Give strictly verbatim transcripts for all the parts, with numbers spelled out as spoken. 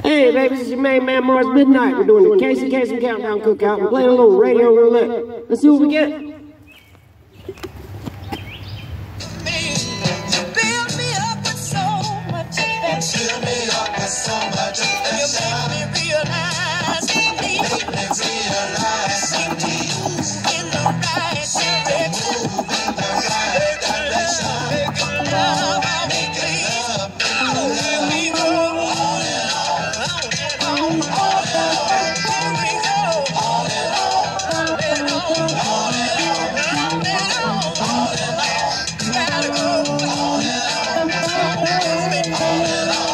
Hey, baby, this is your main man, Mars Midnight. We're doing the Casey Kasem Countdown Cookout and playing a little radio roulette. Let's see what we get. Fill me up with so much affection. You make me realize, make me realize I need you in the right direction. Move in the right direction. Make love, make love, let me go on and on, on and on, let me go on and on, on and on, on and on, on and on, gotta go on and on, moving on and on.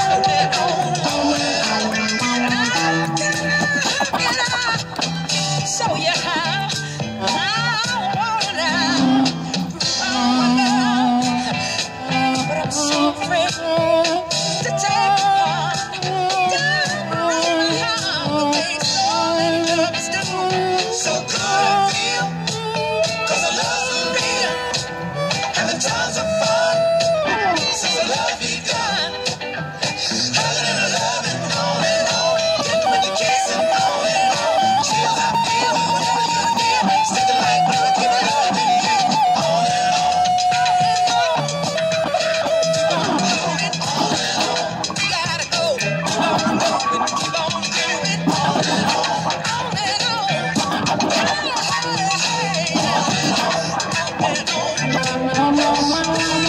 Show you how I wanna prove love, but I'm so afraid to take one down the way so loves do. So good I feel, 'cause I love you real, and the times are fun since the love begun. Hugging and loving on and on, getting with the kissing on and on. Chills I feel whenever you're near, sticking like glue, keep loving you on and on. Keep on moving on and on. We gotta go. Keep on moving, keep on moving on and on, on and on. Hey, hey, on and on, on and on.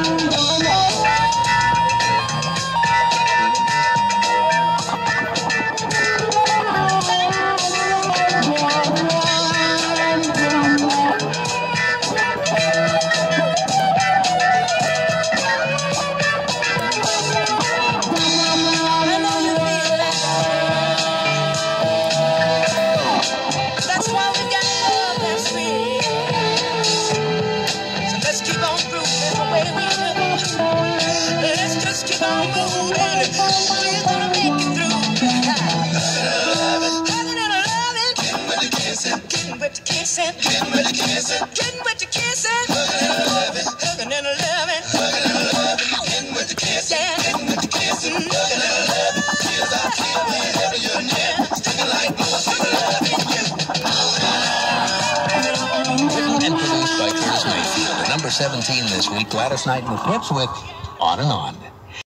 Getting with the kissing, getting with the kissing, getting with the kissing, hugging and loving, hugging and loving, getting with the kissing, getting with the kissing, hugging and loving, feels I feel whenever you're near, sticking like glue, keep loving you. Written and produced by Curtis Mayfield. Number seventeen this week, Gladys Knight and the Pips with On and On.